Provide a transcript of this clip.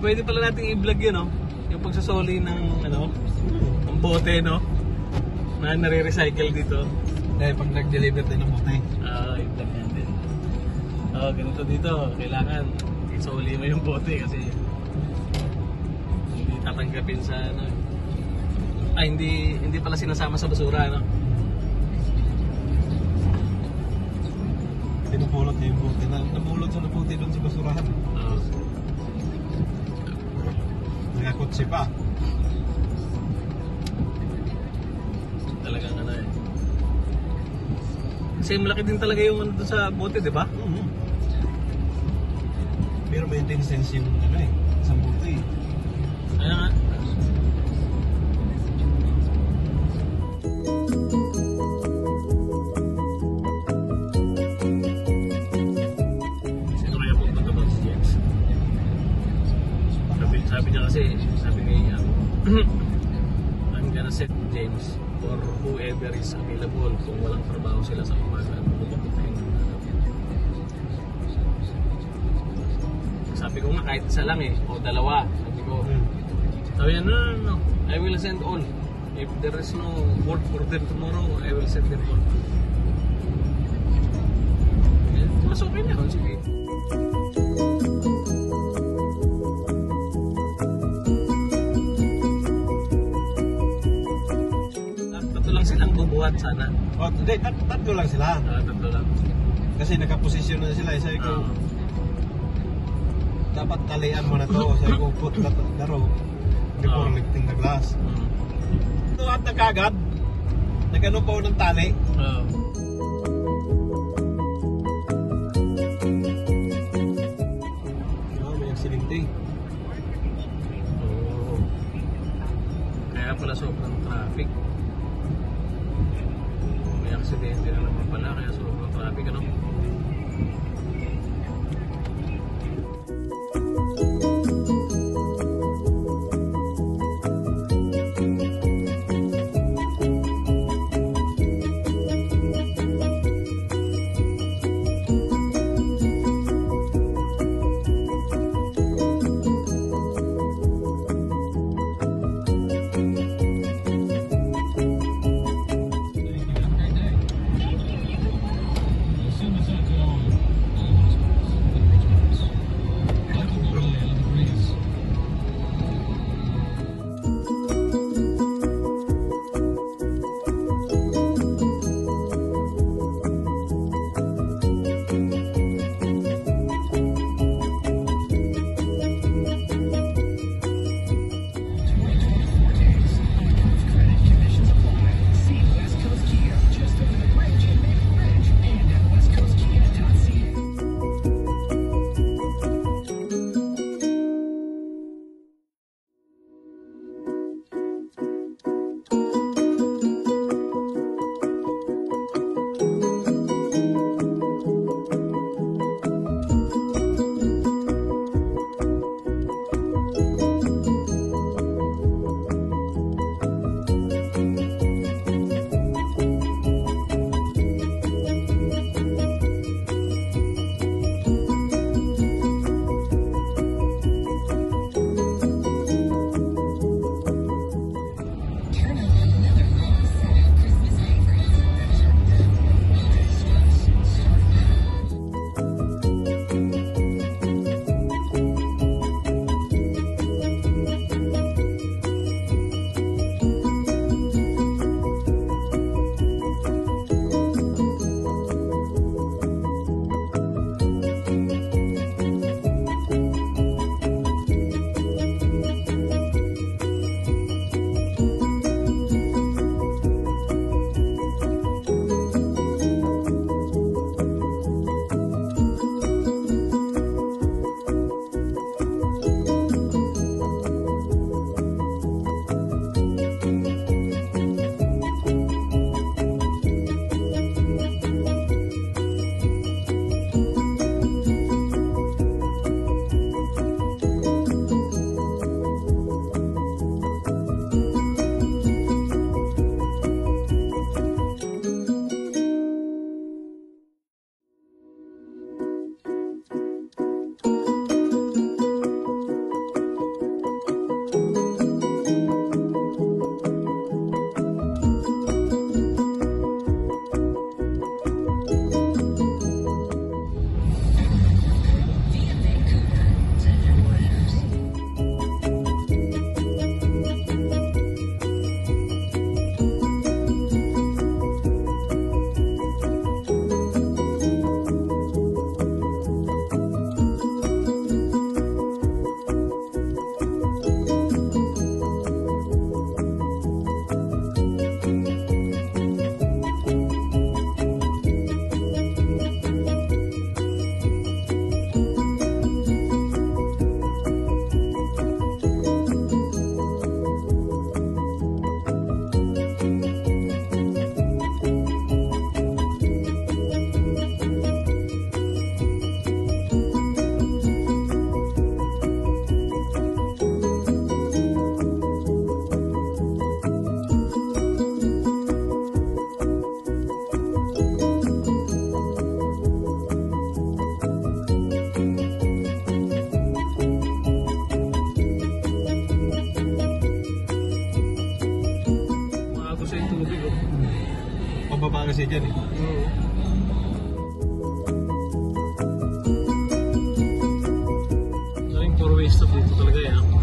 Pwede pala natin i-vlog yun, no? Yung pagsasoli ng, ano, ng bote, no? Na nare-recycle dito. Dahil pag nag-deliver din ng bote. I-vlog natin. Ganito dito. Kailangan isoli mo yung bote kasi hindi tatanggapin sa, ano. Hindi pala sinasama sa basura, no? Pinupulot niya yung bote. Napulot sa bote doon sa basurahan. Nakakutsi pa. Talagang ano eh. Kasi malaki din talaga yung ano doon sa bote, di ba? Pero maintain sense yung ano eh, sa bote eh. Kaya nga. Sino kaya pupunta ba si Jens? Sabi niya kasi, sabi niya, I'm gonna set James for whoever is available kung walang trabaho sila sa umaga. Sabi ko nga kahit isa lang eh, o dalawa. Sabi ko, sabi niya, no. I will send all. If there is no work for them tomorrow, I will send them all. Mas okay na. Sige. Tatlo lang silang bubuhat sana. Hindi, tatlo lang sila. Tatlo lang. Kasi nakaposisyon na sila. Sabi ko, dapat talian mo na to. Sabi ko, put na row before lifting the glass. Ito at nagkagad. Nagano pa ng tali. May aksidente. Kaya pala sobrang traffic. May aksidente na naman pala kaya sobrang traffic, ano? siya dyan eh. Daming 4-way stop dito talaga yan.